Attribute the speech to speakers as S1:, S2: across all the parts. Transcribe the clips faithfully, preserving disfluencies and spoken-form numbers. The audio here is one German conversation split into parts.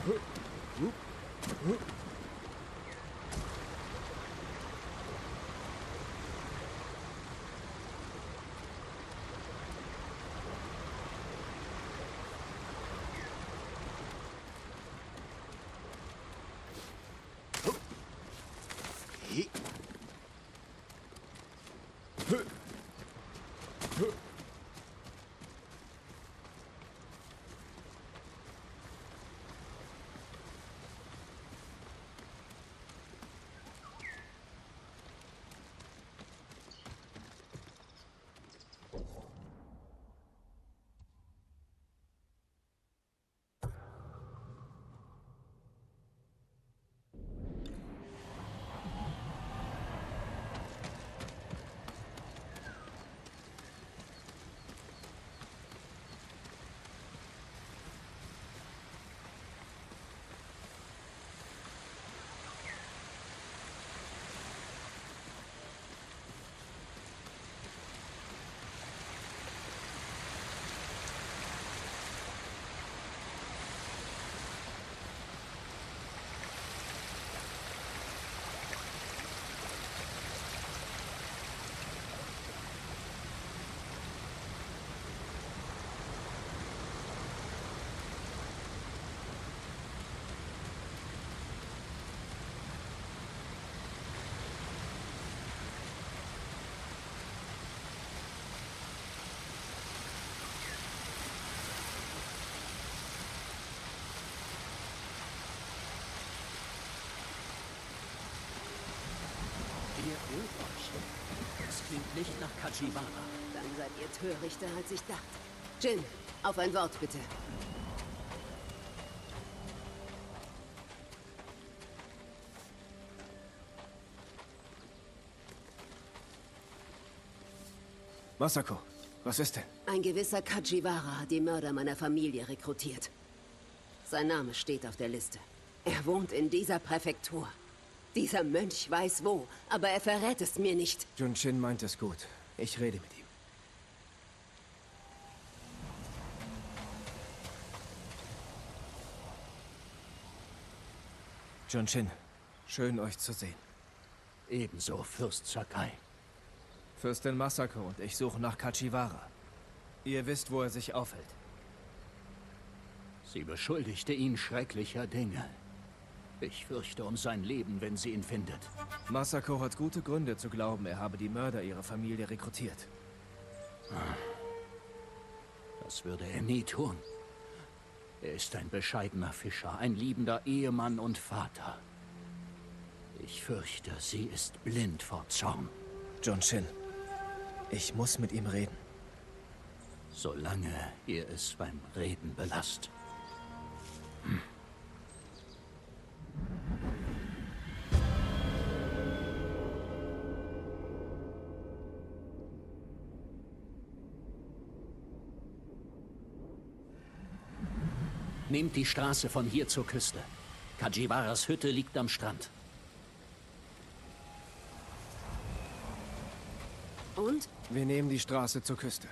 S1: Ihr irrt euch. Das klingt nicht nach Kajiwara.
S2: Dann seid ihr törichter, als ich dachte. Jin, auf ein Wort bitte.
S3: Masako, was ist denn?
S2: Ein gewisser Kajiwara hat die Mörder meiner Familie rekrutiert. Sein Name steht auf der Liste. Er wohnt in dieser Präfektur. Dieser Mönch weiß wo, aber er verrät es mir nicht.
S3: Junshin meint es gut. Ich rede mit ihm. Junshin, schön euch zu sehen.
S1: Ebenso, Fürst Sakai.
S3: Fürstin Masako und ich suchen nach Kajiwara. Ihr wisst, wo er sich aufhält.
S1: Sie beschuldigte ihn schrecklicher Dinge. Ich fürchte um sein Leben, wenn sie ihn findet.
S3: Masako hat gute Gründe zu glauben, er habe die Mörder ihrer Familie rekrutiert.
S1: Das würde er nie tun. Er ist ein bescheidener Fischer, ein liebender Ehemann und Vater. Ich fürchte, sie ist blind vor Zorn.
S3: Junshin, ich muss mit ihm reden.
S1: Solange ihr es beim Reden belasst. Hm. Nehmt die Straße von hier zur Küste. Kajiwaras Hütte liegt am Strand.
S2: Und?
S3: Wir nehmen die Straße zur Küste.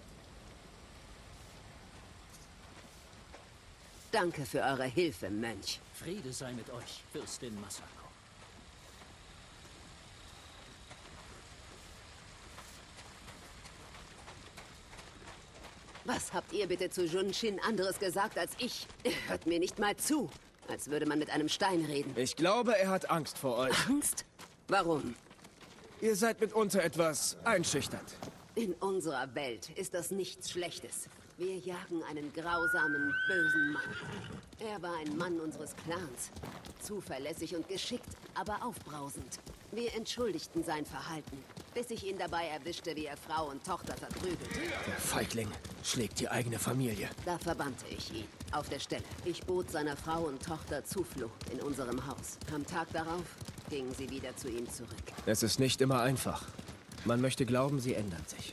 S2: Danke für eure Hilfe, Mönch.
S1: Friede sei mit euch, Fürstin Masako.
S2: Was habt ihr bitte zu Junshin anderes gesagt als ich? Er hört mir nicht mal zu. Als würde man mit einem Stein reden.
S3: Ich glaube, er hat Angst vor euch.
S2: Angst? Warum?
S3: Ihr seid mitunter etwas einschüchternd.
S2: In unserer Welt ist das nichts Schlechtes. Wir jagen einen grausamen, bösen Mann. Er war ein Mann unseres Clans. Zuverlässig und geschickt, aber aufbrausend. Wir entschuldigten sein Verhalten, bis ich ihn dabei erwischte, wie er Frau und Tochter verprügelte.
S3: Der Feigling schlägt die eigene Familie.
S2: Da verbannte ich ihn, auf der Stelle. Ich bot seiner Frau und Tochter Zuflucht in unserem Haus. Am Tag darauf gingen sie wieder zu ihm zurück.
S3: Es ist nicht immer einfach. Man möchte glauben, sie ändern sich.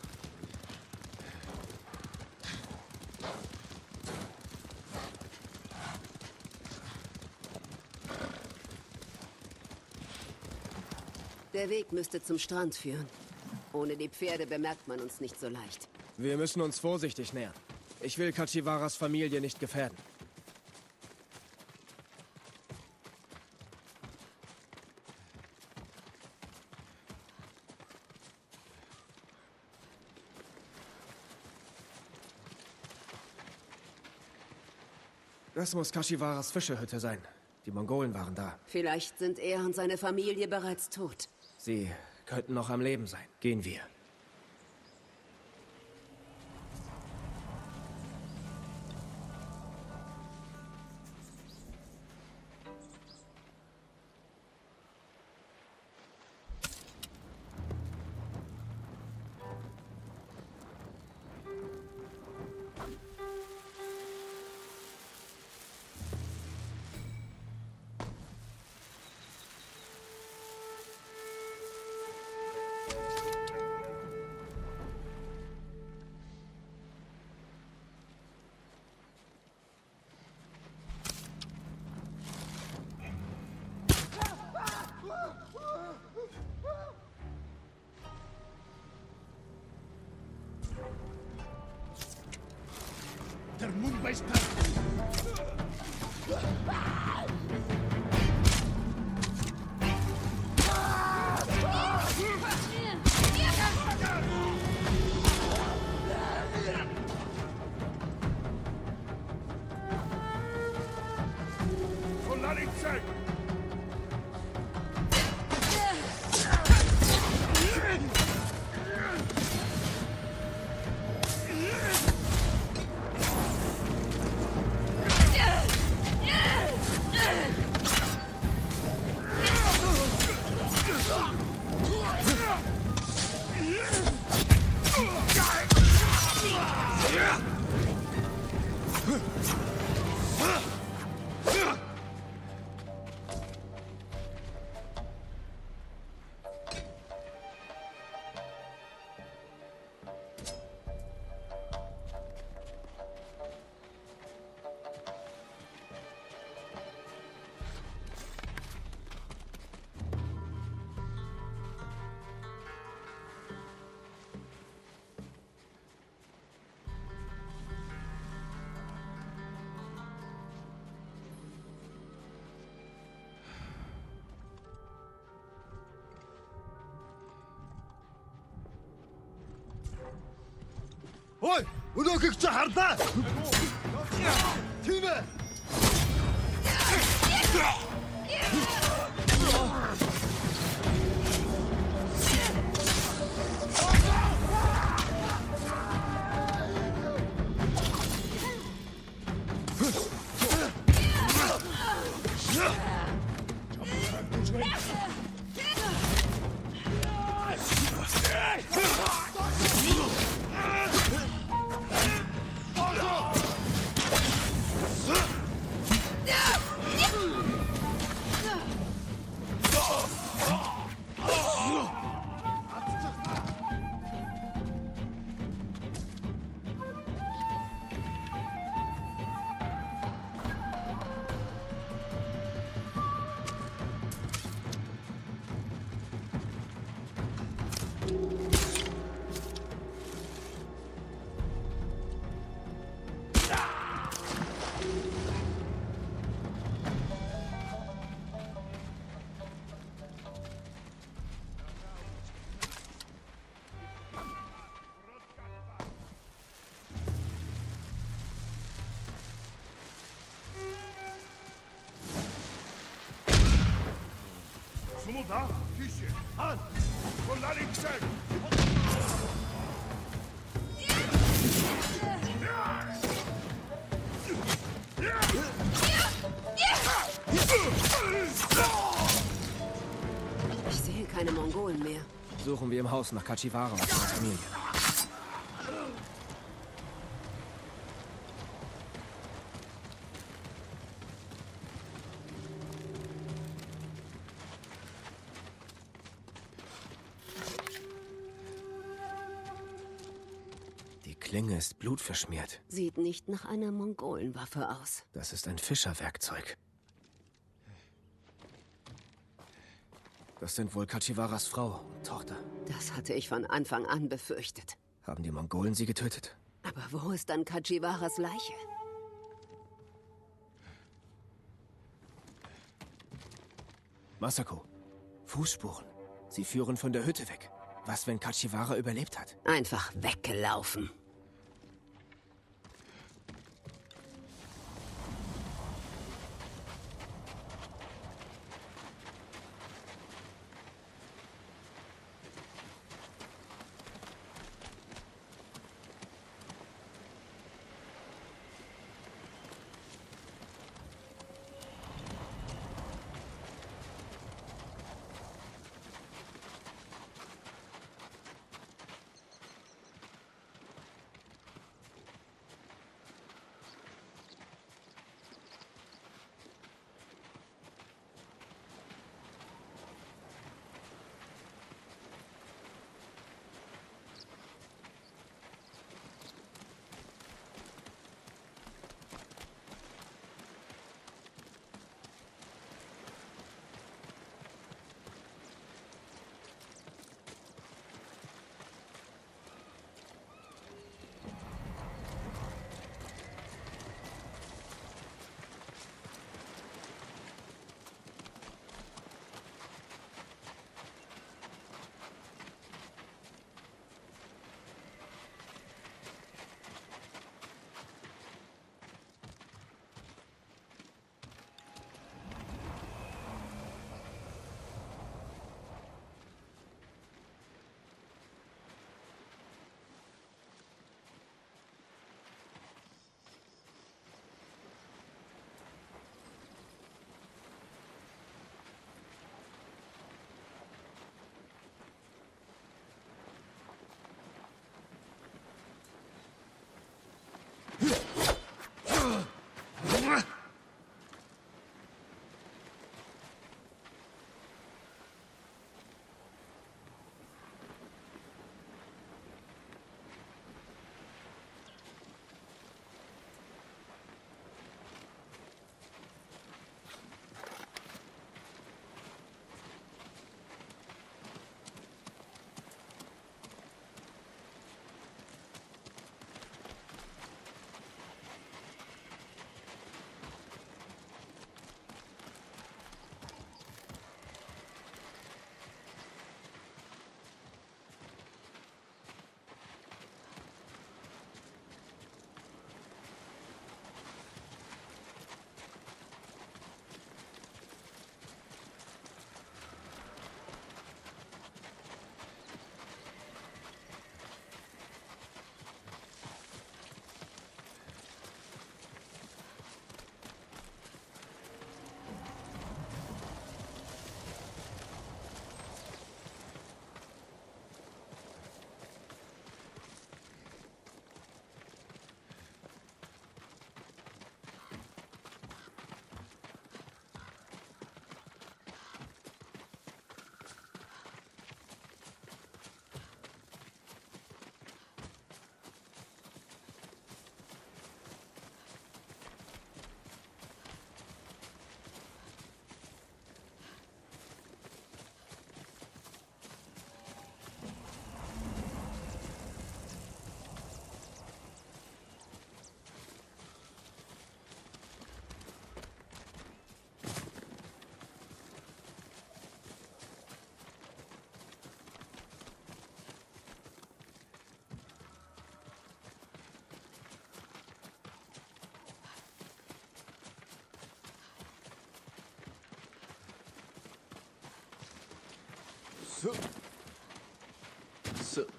S2: Der Weg müsste zum Strand führen. Ohne die Pferde bemerkt man uns nicht so leicht.
S3: Wir müssen uns vorsichtig nähern. Ich will Kajiwaras Familie nicht gefährden. Das muss Kashiwaras Fischerhütte sein. Die Mongolen waren da.
S2: Vielleicht sind er und seine Familie bereits tot.
S3: Sie könnten noch am Leben sein. Gehen wir.
S1: Der Mumbai-Stadt! Von Lanicek!
S4: Ой, өнөөхийг чи харлаа. Тийм ээ.
S1: Sumuda, Fische, an! Von Lanicek!
S2: Ich sehe keine Mongolen mehr.
S3: Suchen wir im Haus nach Kashiwara und seiner Familie. Die Klinge ist blutverschmiert.
S2: Sieht nicht nach einer Mongolenwaffe aus.
S3: Das ist ein Fischerwerkzeug. Das sind wohl Kashiwaras Frau und Tochter.
S2: Das hatte ich von Anfang an befürchtet.
S3: Haben die Mongolen sie getötet?
S2: Aber wo ist dann Kashiwaras Leiche?
S3: Masako, Fußspuren. Sie führen von der Hütte weg. Was, wenn Kashiwara überlebt hat?
S2: Einfach weggelaufen.
S4: So. So.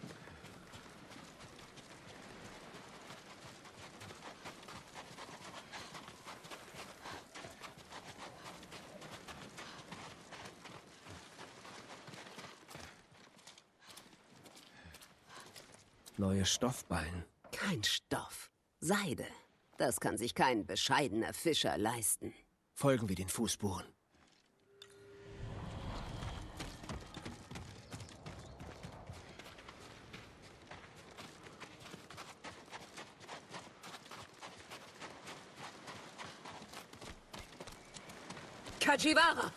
S3: Neue Stoffballen.
S2: Kein Stoff. Seide. Das kann sich kein bescheidener Fischer leisten.
S3: Folgen wir den Fußspuren.
S2: Kajiwara!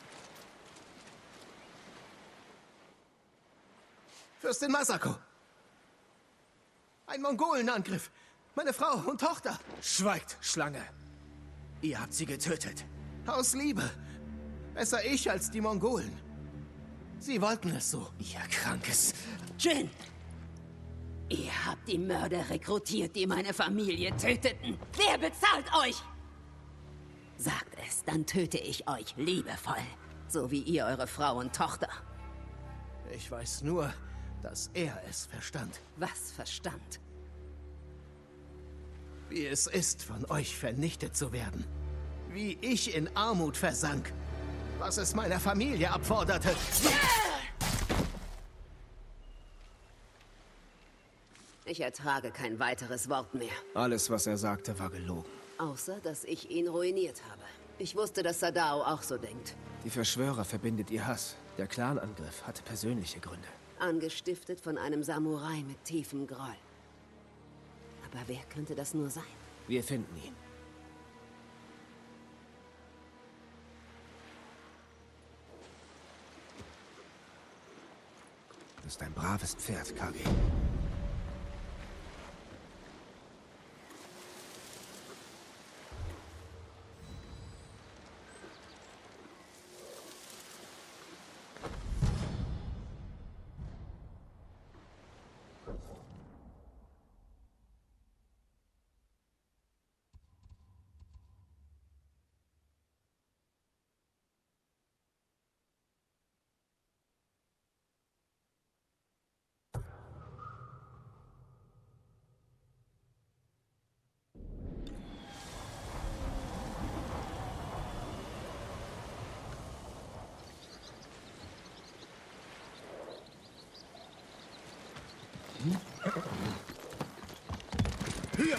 S5: Fürstin Masako! Ein Mongolenangriff! Meine Frau und Tochter!
S3: Schweigt, Schlange! Ihr habt sie getötet.
S5: Aus Liebe! Besser ich als die Mongolen. Sie wollten es so.
S3: Ihr krankes...
S2: Jin! Ihr habt die Mörder rekrutiert, die meine Familie töteten. Wer bezahlt euch? Sagt es, dann töte ich euch liebevoll. So wie ihr eure Frau und Tochter.
S5: Ich weiß nur, dass er es verstand.
S2: Was verstand?
S5: Wie es ist, von euch vernichtet zu werden. Wie ich in Armut versank. Was es meiner Familie abforderte.
S2: Ich ertrage kein weiteres Wort mehr.
S3: Alles, was er sagte, war gelogen.
S2: Außer, dass ich ihn ruiniert habe. Ich wusste, dass Sadao auch so denkt.
S3: Die Verschwörer verbindet ihr Hass. Der Clanangriff hatte persönliche Gründe.
S2: Angestiftet von einem Samurai mit tiefem Groll. Aber wer könnte das nur sein?
S3: Wir finden ihn. Das ist ein braves Pferd, Kage.
S4: Hier!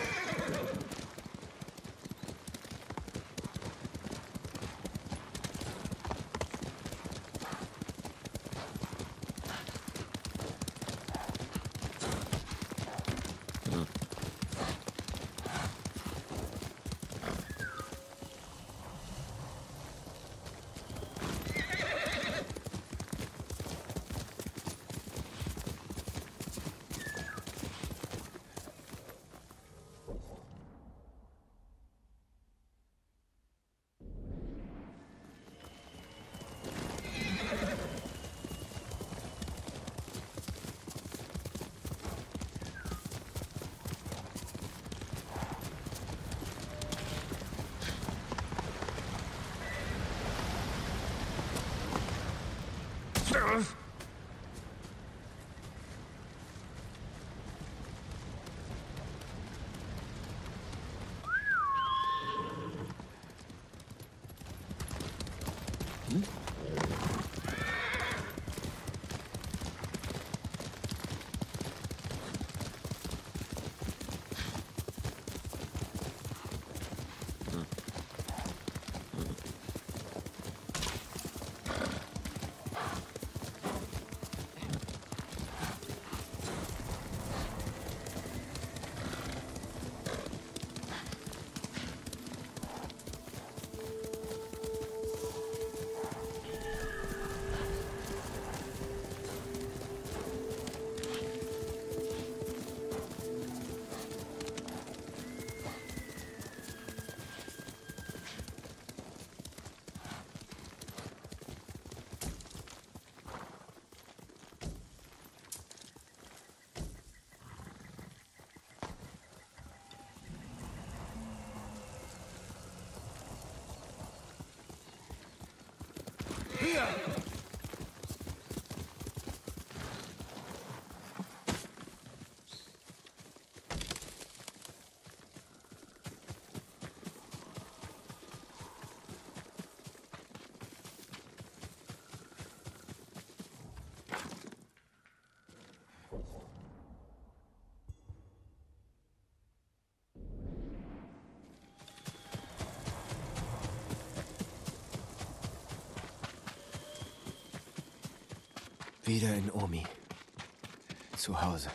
S3: Wieder in Omi. Zu Hause.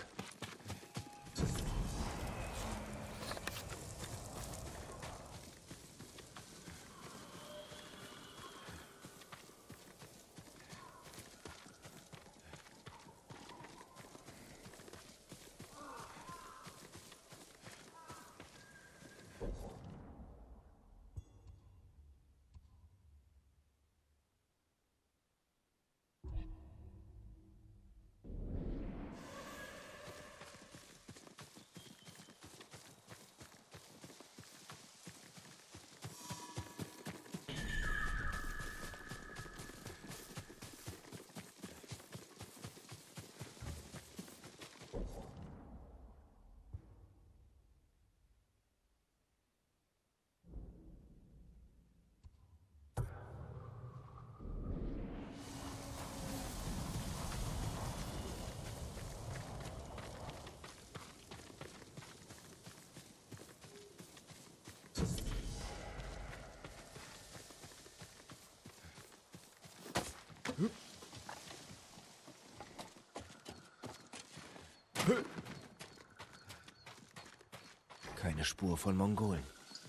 S3: Keine Spur von Mongolen.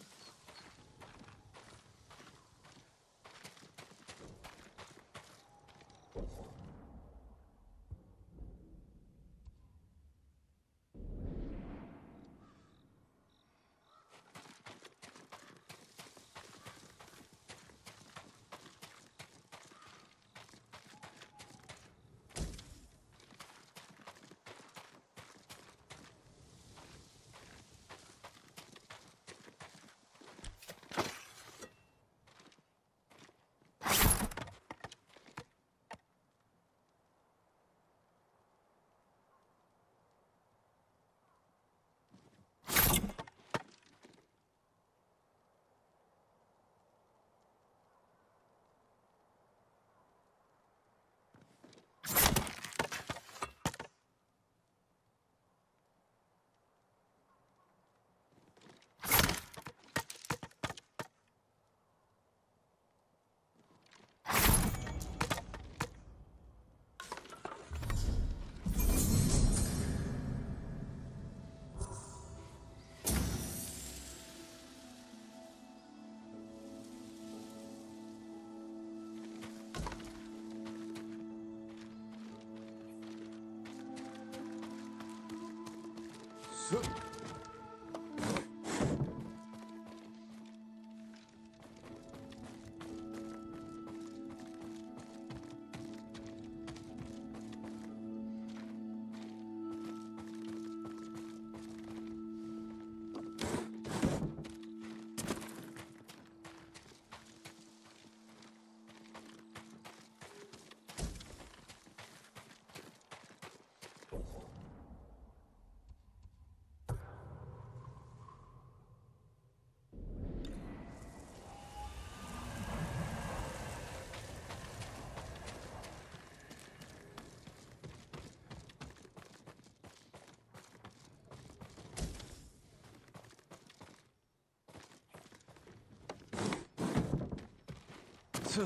S3: So.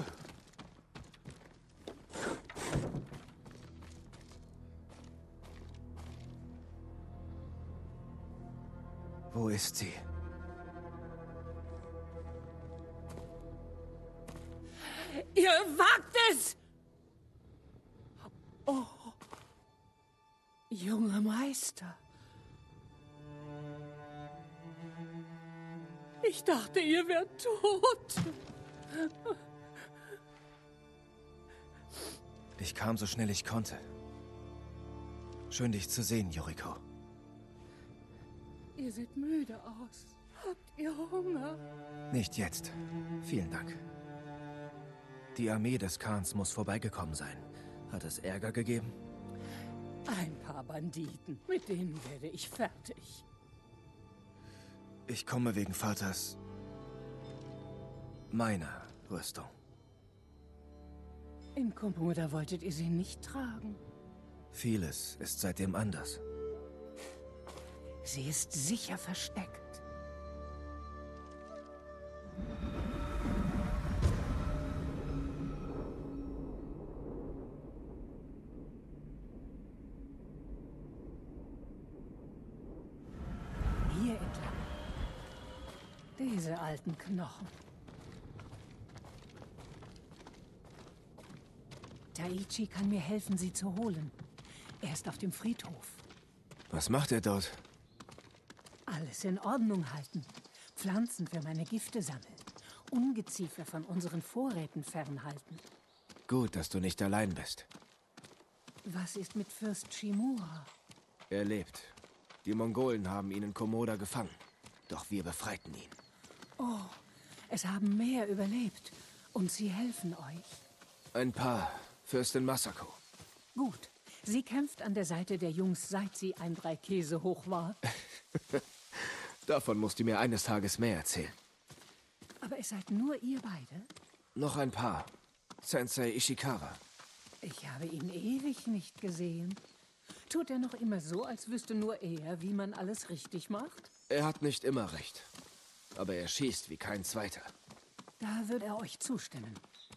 S3: Wo ist sie?
S6: Ihr wagt es! Oh, junger Meister. Ich dachte, ihr wärt tot.
S3: Ich kam so schnell ich konnte. Schön, dich zu sehen, Yoriko.
S6: Ihr seht müde aus. Habt ihr Hunger?
S3: Nicht jetzt. Vielen Dank. Die Armee des Khans muss vorbeigekommen sein. Hat es Ärger gegeben?
S6: Ein paar Banditen. Mit denen werde ich fertig.
S3: Ich komme wegen Vaters... meiner Rüstung.
S6: In Komoda wolltet ihr sie nicht tragen.
S3: Vieles ist seitdem anders.
S6: Sie ist sicher versteckt. Diese alten Knochen. Taichi kann mir helfen, sie zu holen. Er ist auf dem Friedhof.
S3: Was macht er dort?
S6: Alles in Ordnung halten. Pflanzen für meine Gifte sammeln. Ungeziefer von unseren Vorräten fernhalten.
S3: Gut, dass du nicht allein bist.
S6: Was ist mit Fürst Shimura?
S3: Er lebt. Die Mongolen haben ihn in Komoda gefangen. Doch wir befreiten ihn.
S6: Oh, es haben mehr überlebt. Und sie helfen euch.
S3: Ein paar. Fürstin Masako.
S6: Gut. Sie kämpft an der Seite der Jungs, seit sie ein Brei Käse hoch war.
S3: Davon musst du mir eines Tages mehr erzählen.
S6: Aber es seid nur ihr beide?
S3: Noch ein paar. Sensei Ishikawa.
S6: Ich habe ihn ewig nicht gesehen. Tut er noch immer so, als wüsste nur er, wie man alles richtig macht?
S3: Er hat nicht immer recht. Aber er schießt wie kein Zweiter.
S6: Da wird er euch zustimmen.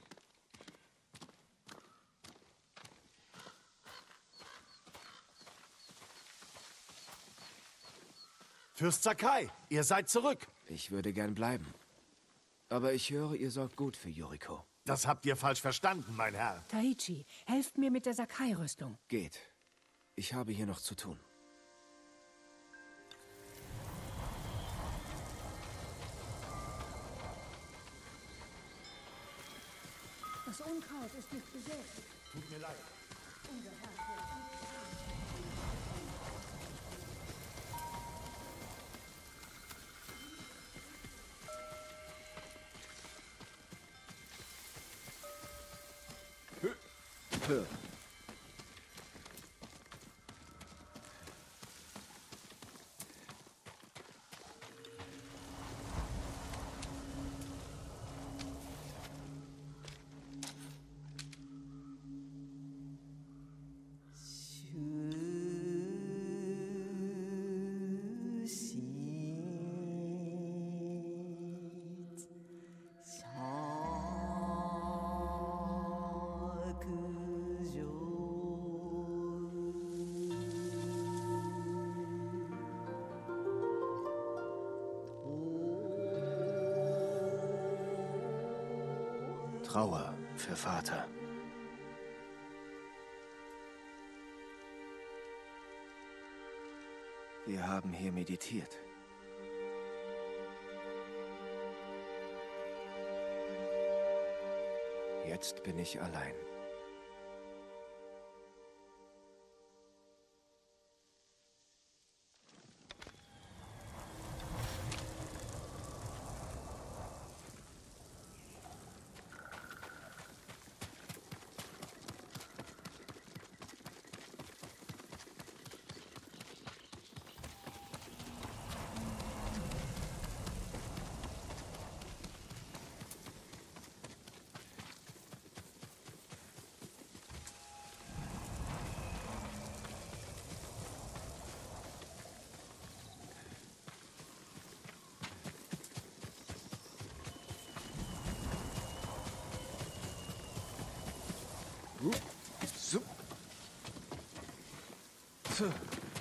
S4: Fürst Sakai, ihr seid zurück.
S3: Ich würde gern bleiben. Aber ich höre, ihr sorgt gut für Yuriko.
S4: Das habt ihr falsch verstanden, mein Herr.
S6: Taichi, helft mir mit der Sakai-Rüstung.
S3: Geht. Ich habe hier noch zu tun.
S6: Das Unkraut ist nicht gesät.
S4: Tut mir leid.
S6: Unser Herr wird
S3: Hör. Trauer für Vater. Wir haben hier meditiert. Jetzt bin ich allein. So. So.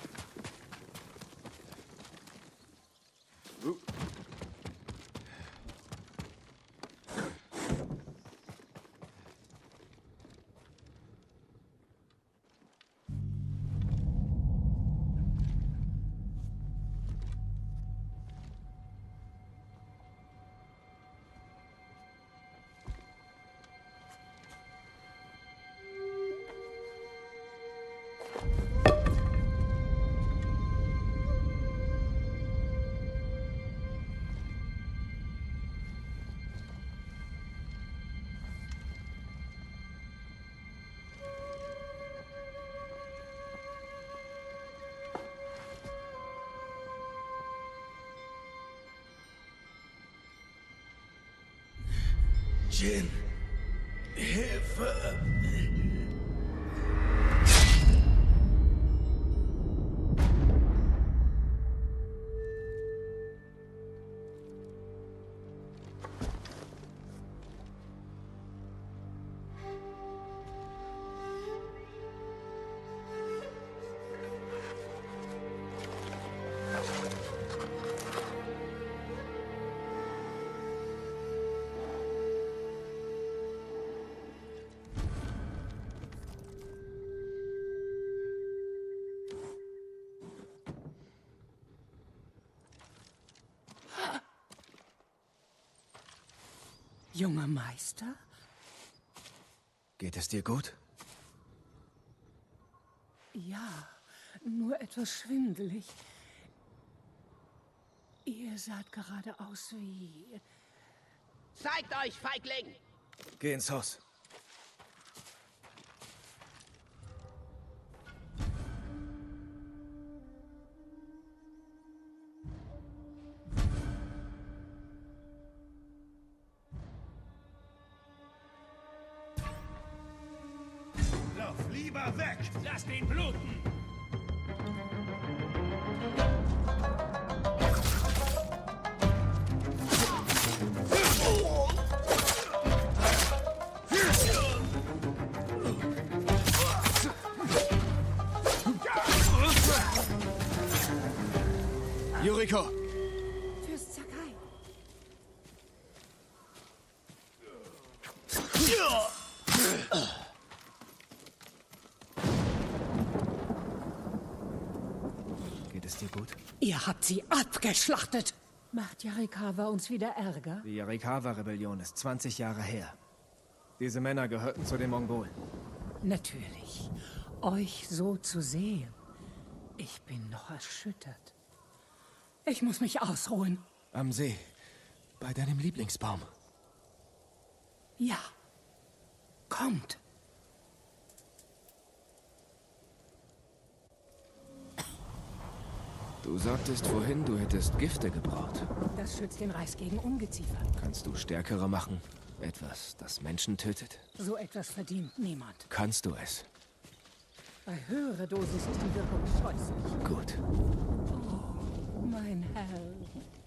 S4: Jin, Hilfe!
S6: Junger Meister?
S3: Geht es dir gut?
S6: Ja, nur etwas schwindelig. Ihr saht gerade aus wie...
S5: Zeigt euch, Feigling!
S3: Geh ins Haus.
S4: Lauf lieber weg!
S1: Lass den bluten!
S3: Yuriko!
S6: Fürst Sakai.
S3: Geht es dir gut?
S6: Ihr habt sie abgeschlachtet. Macht Yarikawa uns wieder Ärger?
S3: Die Yarikawa-Rebellion ist zwanzig Jahre her. Diese Männer gehörten zu den Mongolen.
S6: Natürlich. Euch so zu sehen. Ich bin noch erschüttert. Ich muss mich ausruhen.
S3: Am See. Bei deinem Lieblingsbaum.
S6: Ja. Kommt.
S3: Du sagtest vorhin, du hättest Gifte gebraut.
S6: Das schützt den Reis gegen Ungeziefer.
S3: Kannst du stärkere machen? Etwas, das Menschen tötet?
S6: So etwas verdient niemand.
S3: Kannst du es?
S6: Bei höherer Dosis ist die Wirkung scheußlich.
S3: Gut.
S6: Oh, mein Herr.